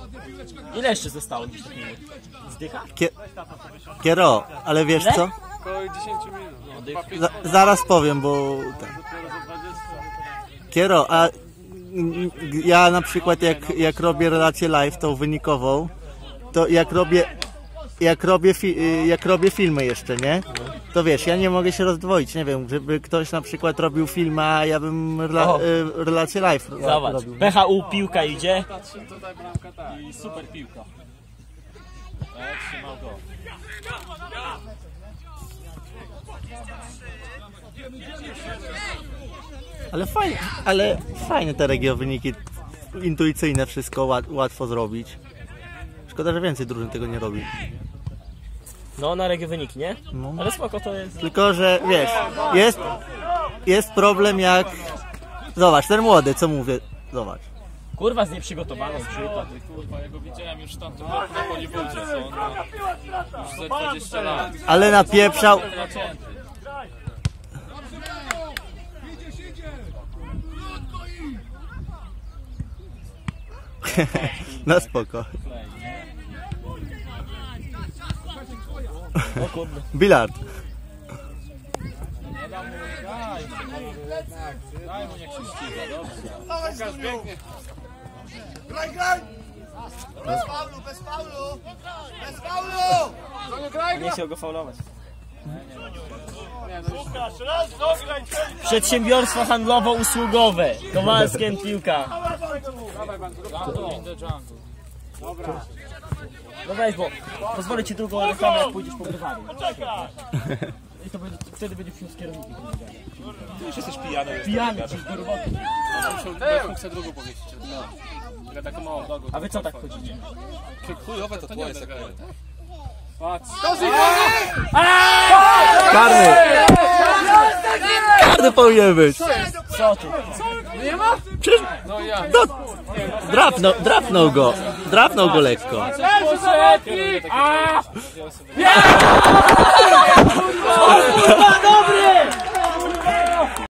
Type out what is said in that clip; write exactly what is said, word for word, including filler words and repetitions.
Ile jeszcze zostało? Zdycha? Kie... Kiero, ale wiesz co? Około dziesięć minut. Za, zaraz powiem, bo... Kiero, a ja na przykład jak, jak robię relację live, tą wynikową, to jak robię... Jak robię, fi jak robię filmy jeszcze, nie? To wiesz, ja nie mogę się rozdwoić, nie wiem, żeby ktoś na przykład robił film, a ja bym rela y relację live Zobacz, robił. P H U piłka idzie. Tutaj bramka tak. I super piłka. Tak, trzymał go. Ale fajnie, ale fajne te regio wyniki, intuicyjne wszystko, łat łatwo zrobić. Szkoda, że więcej drużyn tego nie robi. No, na regio wynik, nie? No. Ale spoko to jest. Tylko, że wiesz, jest, jest problem jak... Zobacz, ten młody, co mówię, zobacz. Kurwa z nieprzygotowaną przypadł. Kurwa, ja go widziałem już tam na Hollywoodzie, co on ma już za dwadzieścia lat. Ale napieprzał... Nacięty. Na spoko. O kurde. Bilard. Nie dam mu, daj, daj mu, niech się ściga, dobrze. Pokaż pięknie. Graj, graj! Bez faulu, bez faulu! Bez faulu! No nie graj, Nie chciał go faulować. Nie, no już Przedsiębiorstwo handlowo-usługowe. Kowalskiem piłka. dawaj, Banku, jungle in the jungle. Dobra. No weź, bo pozwolę ci drugą reklamę, jak pójdziesz po browary. I to będzie, wtedy będzie wśród kierowników. Ty już jesteś pijany. Pijany, czyli do roboty. Ja chcę drugą powiedzieć. Ja taką małą nogą. A wy co tak chodzicie? Chujowe to twoje sekret. Patrz. Karny! Karny powinien być! Co ty? Nie ma? Przecież No ja. no, drapnął, drapnął go, drapnął go lekko. Kurwa, dobry!